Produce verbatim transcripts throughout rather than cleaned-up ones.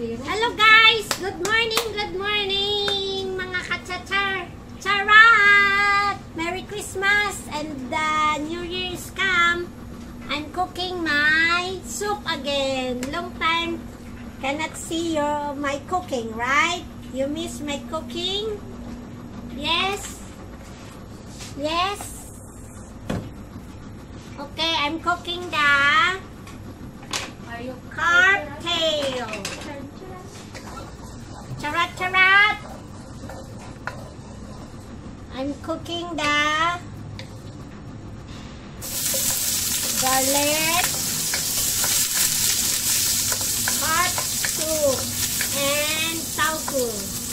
Hello guys! Good morning, good morning mga kachachar! Charat! Merry Christmas and uh, New Year's come! I'm cooking my soup again. Long time cannot see your my cooking, right? You miss my cooking? Yes? Yes? Okay, I'm cooking the carp tail. Charat, charat. I'm cooking the garlic carp soup and tofu.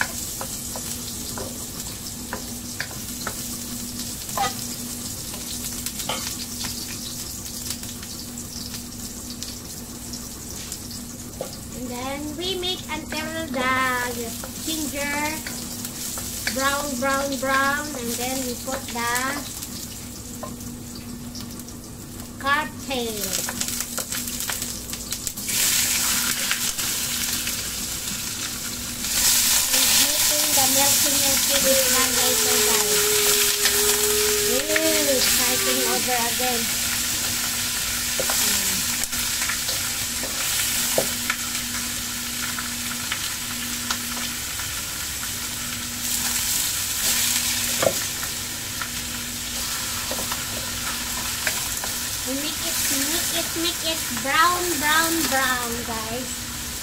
Then we make until the ginger brown, brown, brown, and then we put the carp tail. We're making the milky milky with one later, guys. Really starting over again. Make it, make it, make it brown, brown, brown, guys.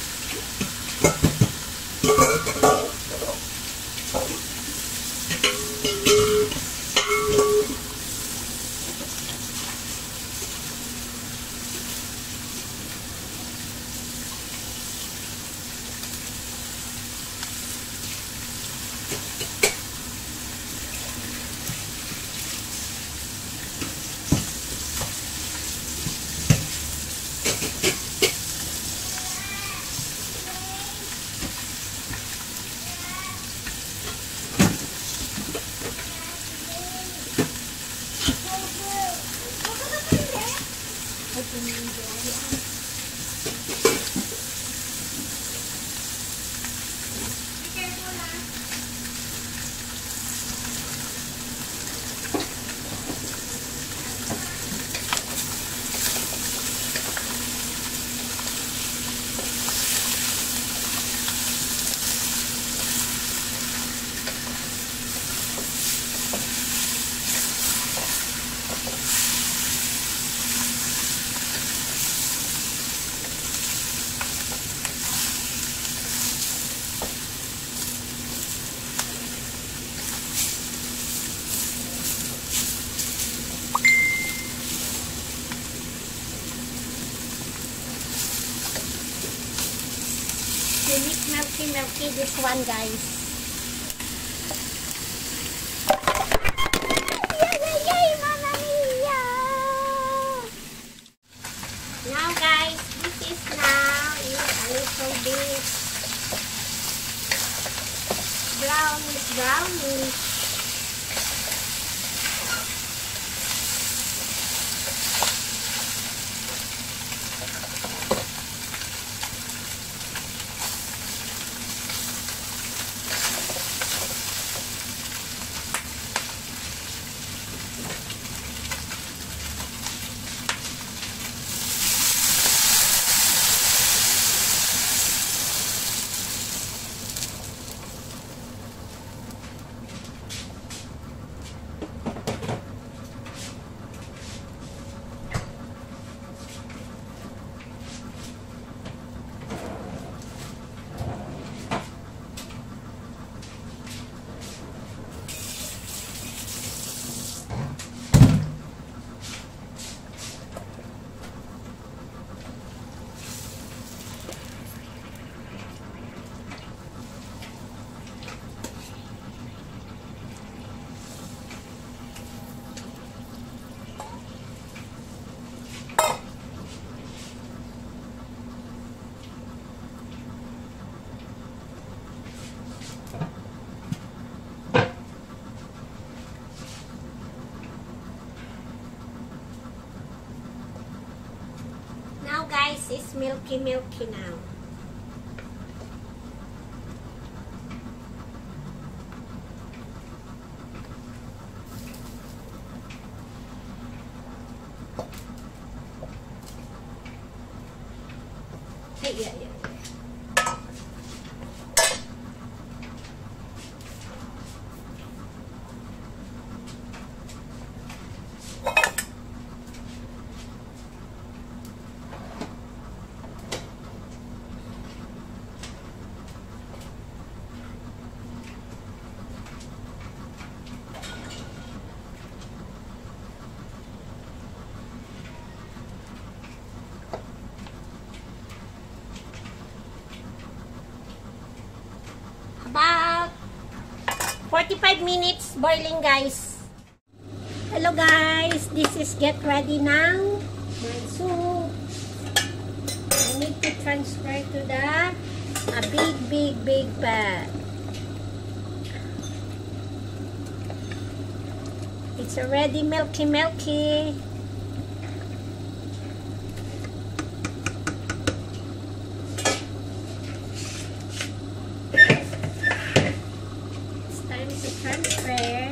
Unique milky milky this one, guys. Yay, yay, yay, Mamma Mia! Now guys, this is now is a little bit brownish brownish. Now guys, it's milky milky now. yeah, yeah. About forty-five minutes boiling, guys. Hello guys, this is get ready now. My soup. I need to transfer to the a big, big, big pan. It's already milky, milky. Transfer.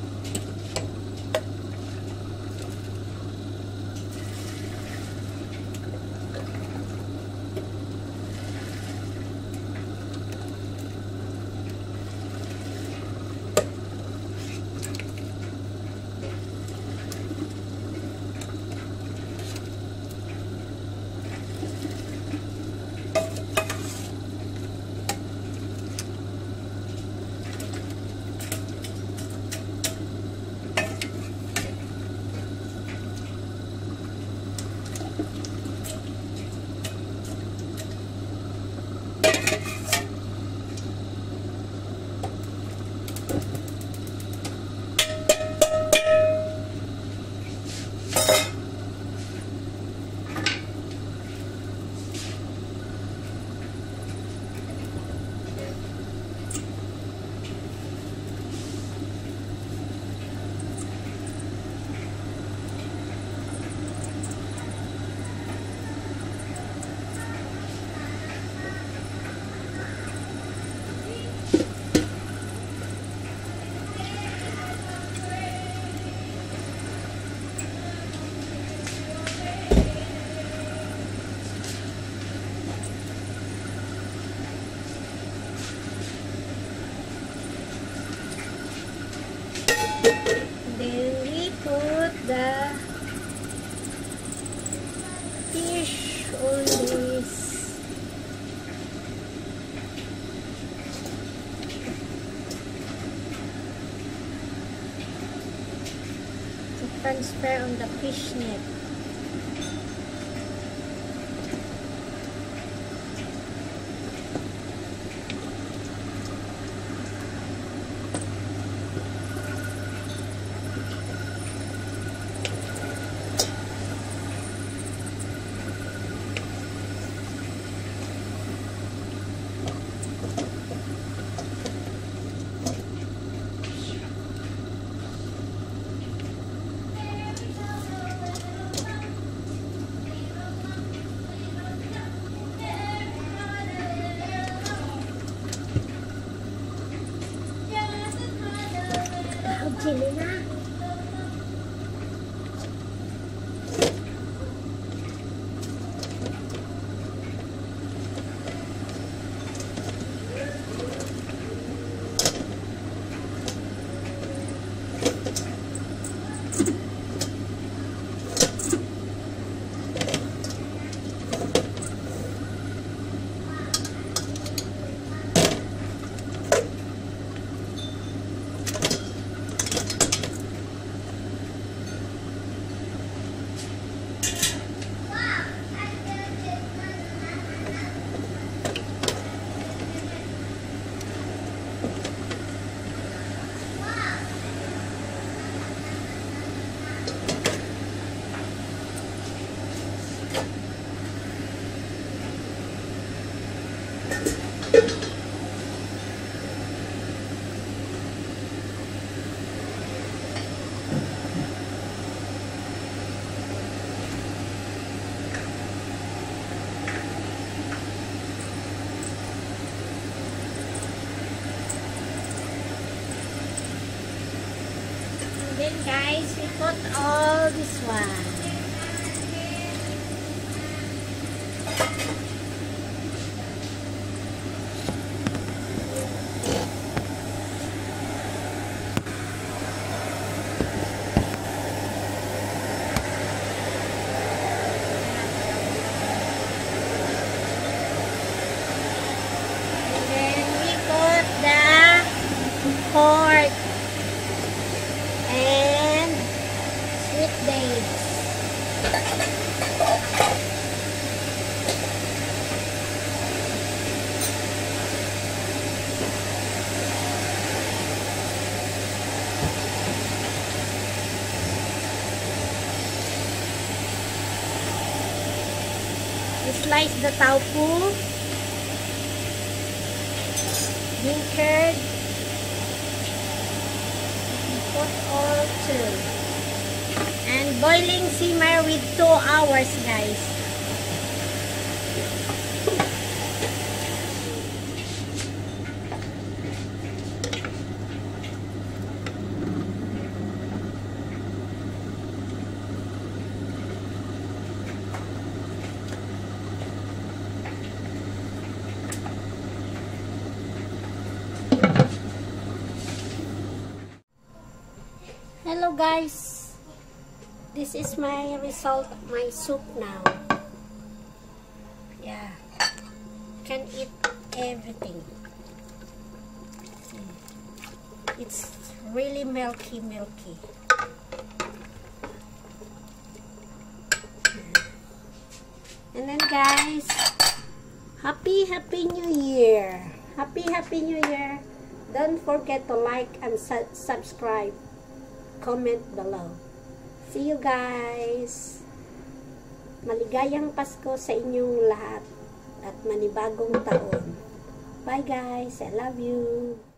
Then we put the fish on this. To transfer on the fish net. Chili na. Then guys, we put all this one. slice the tofu. Bean curd. Put all two. And boiling simmer with two hours, guys. Hello guys, this is my result, my soup now. Yeah, can eat everything. It's really milky, milky. And then guys, happy, happy new year. Happy, happy new year. Don't forget to like and su subscribe. Comment below. See you guys. Maligayang Pasko sa inyong lahat at manibagong taon. Bye guys. I love you.